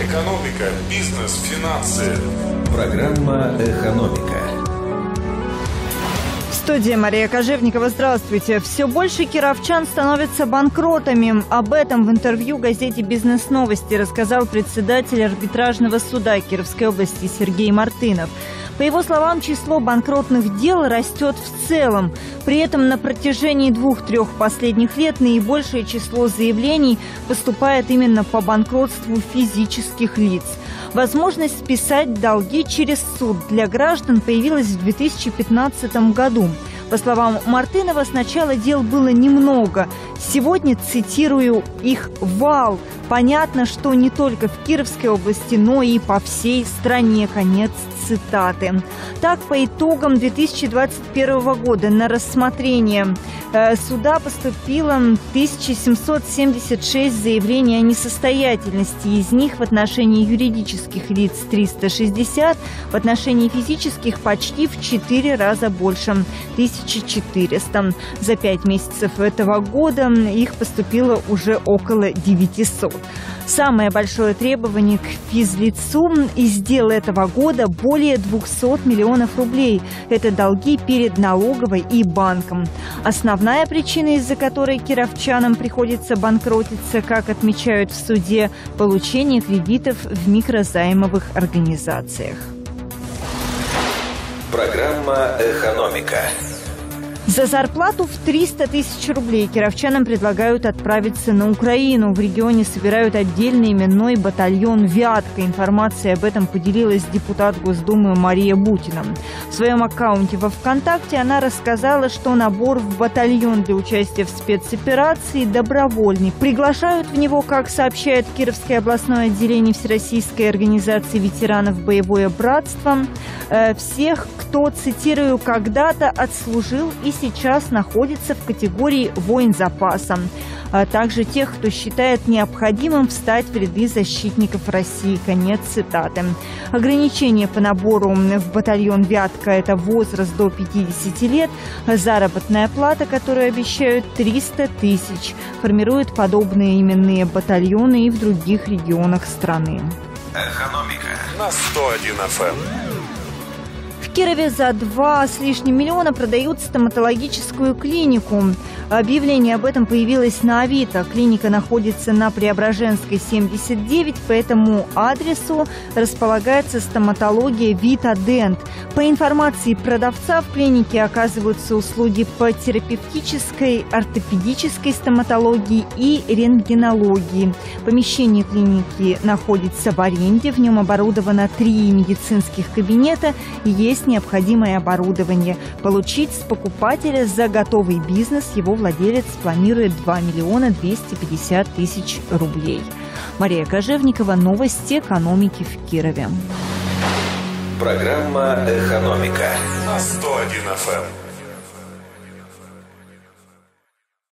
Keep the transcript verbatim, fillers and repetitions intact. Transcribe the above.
Экономика, бизнес, финансы. Программа «Экономика». В студии Мария Кожевникова. Здравствуйте. Все больше кировчан становятся банкротами. Об этом в интервью газете «Бизнес-новости» рассказал председатель арбитражного суда Кировской области Сергей Мартынов. По его словам, число банкротных дел растет в целом. При этом на протяжении двух-трех последних лет наибольшее число заявлений поступает именно по банкротству физических лиц. Возможность списать долги через суд для граждан появилась в две тысячи пятнадцатом году. По словам Мартынова, сначала дел было немного. Сегодня, цитирую, их вал. Понятно, что не только в Кировской области, но и по всей стране. Конец цитаты. Так, по итогам две тысячи двадцать первого года на рассмотрение э, суда поступило тысяча семьсот семьдесят шесть заявлений о несостоятельности. Из них в отношении юридических лиц триста шестьдесят, в отношении физических почти в четыре раза больше – тысяча четыреста. За пять месяцев этого года их поступило уже около девятисот. Самое большое требование к физлицу из дел этого года – более двухсот миллионов рублей. Это долги перед налоговой и банком. Основная причина, из-за которой кировчанам приходится банкротиться, как отмечают в суде, получение кредитов в микрозаймовых организациях. Программа «Экономика». За зарплату в триста тысяч рублей кировчанам предлагают отправиться на Украину. В регионе собирают отдельный именной батальон «Вятка». Информацией об этом поделилась депутат Госдумы Мария Бутина. В своем аккаунте во ВКонтакте она рассказала, что набор в батальон для участия в спецоперации добровольный. Приглашают в него, как сообщает Кировское областное отделение Всероссийской организации ветеранов «Боевое братство», всех, кто, цитирую, «когда-то отслужил и сейчас находится в категории воин запаса», а также тех, кто считает необходимым встать в ряды защитников России. Конец цитаты. Ограничение по набору в батальон «Вятка» – это возраст до пятидесяти лет, заработная плата, которую обещают триста тысяч. Формируют подобные именные батальоны и в других регионах страны. Экономика на сто один эф эм. В Кирове за два с лишним миллиона продают стоматологическую клинику. Объявление об этом появилось на Авито. Клиника находится на Преображенской, семьдесят девять, по этому адресу располагается стоматология Vita Dent. По информации продавца, в клинике оказываются услуги по терапевтической, ортопедической стоматологии и рентгенологии. Помещение клиники находится в аренде, в нем оборудовано три медицинских кабинета, есть необходимое оборудование. Получить с покупателя за готовый бизнес его владелец планирует два миллиона двести пятьдесят тысяч рублей. Мария Кожевникова. Новости экономики в Кирове. Программа «Экономика» на сто один эф эм.